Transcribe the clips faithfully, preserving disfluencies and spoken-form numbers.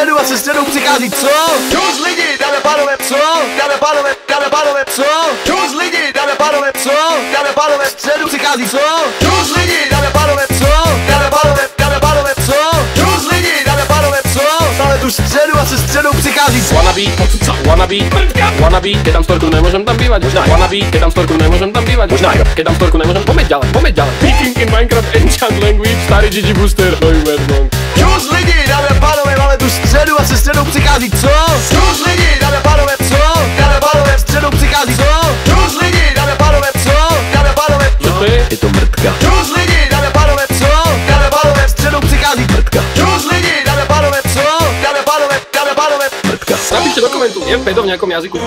středu a se středou přichází co? Čus lidi, dáme pánové, co? Dáme pánové, dáme pánové, co? Čus lidi, dáme pánové, co? Dáme pánové, středu přichází co? Čus lidi, dáme pánové, co? Dáme pánové, dáme pánové, co? Čus lidi, dáme pánové, co? Dáme tu středu a se středou přichází co? Wannabe, wannabe, wannabe, keď tam storku nemôžem tam bývať, možná jo. Wannabe, keď tam storku nemôžem tam bývať, možná jo. Keď tam storku nemôžem, pomeď ďalej, pomeď ďalej. Speaking in Minecraft Enchant Language, starý Gigi Booster, no you mad monk. Čus lidi, dáme pánové, máme tu středu a se středou přichází co? Čus lidi, dáme pánové, co? Dáme pánové, středou přichází co? Čus lidi, dáme pánové, co? Dáme pánové, Čo to je? Je to mrtka. čus lidi, dáme pánové, co? Dáme pánové, středou přichází Mrtka. čus lidi, dáme pánové, co? Dáme pánové, dáme pánové. Mrtka. Napíšte do komentu, je pedo v nejakom jazyku.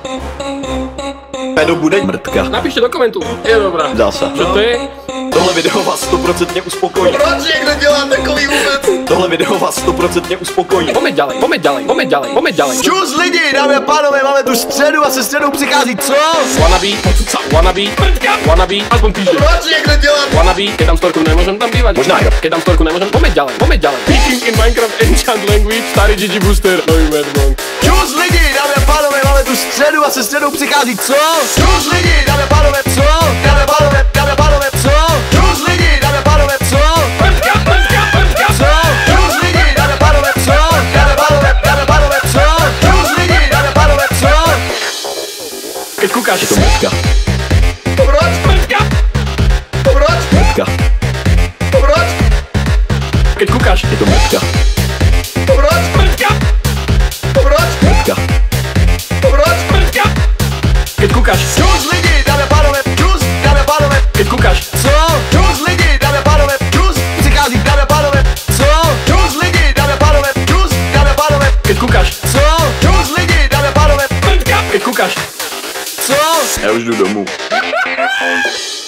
Pedo bude mrtka. Napíšte do komentu, je dobrá. Dá se. Čo to je? Tohle video vás sto procent uspokojí. Proč někdo dělá takový vůbec? Tohle video vás sto procent uspokojí. Pomeď ďalej, pomeď ďalej, pomeď ďalej, pomeď ďalej. Čus lidi, dámy a pánové, máme tu středu a se středou přichází co? Wannabe, wannabe, wannabe, aspoň píše. Proč někdo dělá? Wannabe, keď tam storku nemôžem tam bývať, Možná jo. Keď tam storku nemôžem, pomeď ďalej, pomeď ďalej. Speaking in Minecraft Enchant Language, starý Gigi Booster, no you mad monk. Čus lidi, dámy a pánové, máme tu středu a se středou přichází co? Čus lidi, dámy a pánové, co? Dámy a pánové, dámy a pánové, co? Čus lidi, dámy a pánové, co? Co? Čus lidi, dámy a pánové, co? Dámy a pánové, dámy a pánové, co? Čus lidi, dámy a pánové, co? Keď kúkáš, Je to mrtka. Proč? Proč? Mrtka. Proč? keď kúkáš, Je to mrtka. Proč? Proč? Mrtka. Proč? keď kúkáš, Čus lidi, dámy a pánové, čus, dámy a pánové, keď kúkáš, co? Čus lidi, dámy a pánové, čus, přichází, dámy a pánové, co? Čus lidi, dámy a pánové, čus, dámy a pánové, keď kúkáš, co? Čus lidi, dámy a pánové, keď kúkáš. co? Já už jdu domů.